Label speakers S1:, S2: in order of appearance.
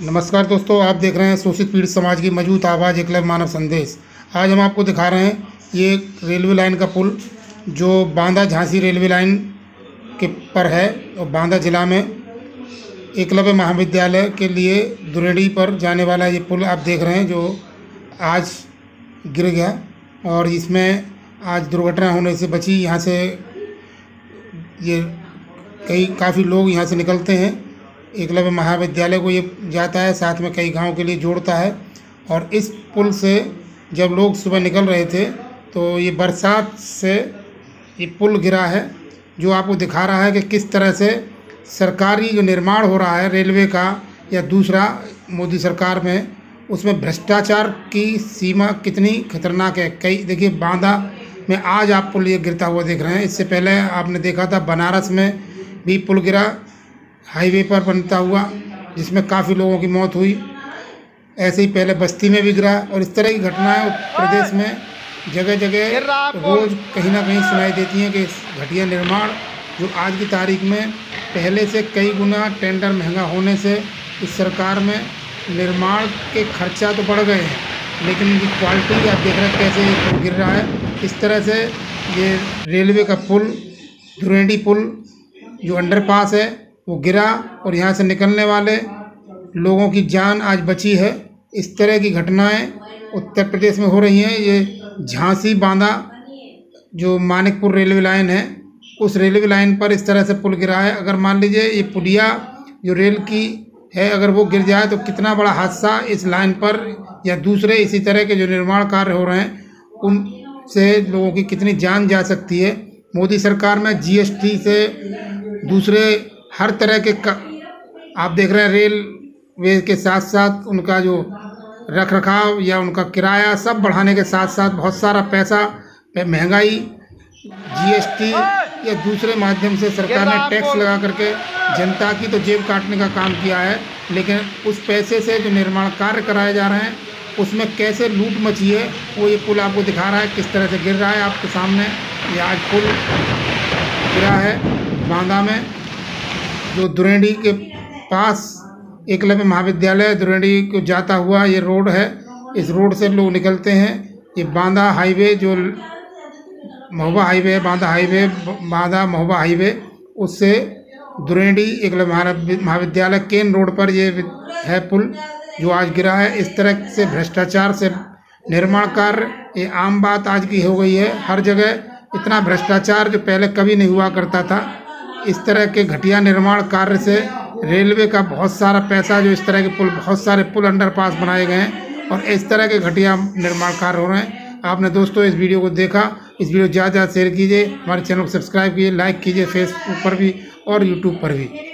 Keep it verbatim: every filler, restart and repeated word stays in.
S1: नमस्कार दोस्तों, आप देख रहे हैं शोषित पीड़ित समाज की मजबूत आवाज़ एकलव्य मानव संदेश। आज हम आपको दिखा रहे हैं ये रेलवे लाइन का पुल जो बांदा झांसी रेलवे लाइन के पर है और बांदा जिला में एकलव्य महाविद्यालय के लिए दुरेड़ी पर जाने वाला ये पुल आप देख रहे हैं जो आज गिर गया और इसमें आज दुर्घटना होने से बची। यहाँ से ये कई काफ़ी लोग यहाँ से निकलते हैं, एकलव्य महाविद्यालय को ये जाता है, साथ में कई गांव के लिए जोड़ता है। और इस पुल से जब लोग सुबह निकल रहे थे तो ये बरसात से ये पुल गिरा है, जो आपको दिखा रहा है कि किस तरह से सरकारी जो निर्माण हो रहा है रेलवे का या दूसरा मोदी सरकार में, उसमें भ्रष्टाचार की सीमा कितनी खतरनाक है। कई देखिए बांदा में आज आप पुल ये गिरता हुआ देख रहे हैं। इससे पहले आपने देखा था बनारस में भी पुल गिरा हाईवे पर बनता हुआ, जिसमें काफ़ी लोगों की मौत हुई। ऐसे ही पहले बस्ती में भी गिरा और इस तरह की घटनाएं उत्तर प्रदेश में जगह जगह रोज़ कहीं ना कहीं सुनाई देती हैं कि घटिया निर्माण जो आज की तारीख में पहले से कई गुना टेंडर महंगा होने से इस सरकार में निर्माण के खर्चा तो बढ़ गए हैं, लेकिन इनकी क्वालिटी आप देख रहे हैं कैसे ये पुल गिर रहा है। इस तरह से ये रेलवे का पुल दुरेड़ी पुल जो अंडरपास है वो गिरा और यहाँ से निकलने वाले लोगों की जान आज बची है। इस तरह की घटनाएं उत्तर प्रदेश में हो रही हैं। ये झांसी बांदा जो मानिकपुर रेलवे लाइन है, उस रेलवे लाइन पर इस तरह से पुल गिरा है। अगर मान लीजिए ये पुलिया जो रेल की है, अगर वो गिर जाए तो कितना बड़ा हादसा इस लाइन पर या दूसरे इसी तरह के जो निर्माण कार्य हो रहे हैं उनसे लोगों की कितनी जान जा सकती है। मोदी सरकार में जीएसटी से दूसरे हर तरह के आप देख रहे हैं रेलवे के साथ साथ उनका जो रख रखाव या उनका किराया सब बढ़ाने के साथ साथ बहुत सारा पैसा महंगाई जीएसटी या दूसरे माध्यम से सरकार ने टैक्स लगा करके जनता की तो जेब काटने का काम किया है। लेकिन उस पैसे से जो निर्माण कार्य कराए जा रहे हैं उसमें कैसे लूट मची है वो ये पुल आपको दिखा रहा है किस तरह से गिर रहा है। आपके सामने ये आज पुल गिरा है बांदा में, जो दुरेड़ी के पास एकलव्य महाविद्यालय दुरेड़ी को जाता हुआ ये रोड है। इस रोड से लोग निकलते हैं। ये बांदा हाईवे जो महोबा हाईवे है, बांदा हाईवे बांदा महोबा हाईवे, उससे दुरेड़ी एकलव्य महाविद्यालय केन रोड पर ये है पुल जो आज गिरा है। इस तरह से भ्रष्टाचार से निर्माण कार्य ये आम बात आज की हो गई है। हर जगह इतना भ्रष्टाचार जो पहले कभी नहीं हुआ करता था। इस तरह के घटिया निर्माण कार्य से रेलवे का बहुत सारा पैसा, जो इस तरह के पुल बहुत सारे पुल अंडरपास बनाए गए हैं और इस तरह के घटिया निर्माण कार्य हो रहे हैं। आपने दोस्तों इस वीडियो को देखा, इस वीडियो ज़्यादा ज़्यादा शेयर कीजिए, हमारे चैनल को सब्सक्राइब कीजिए, लाइक कीजिए फेसबुक पर भी और यूट्यूब पर भी।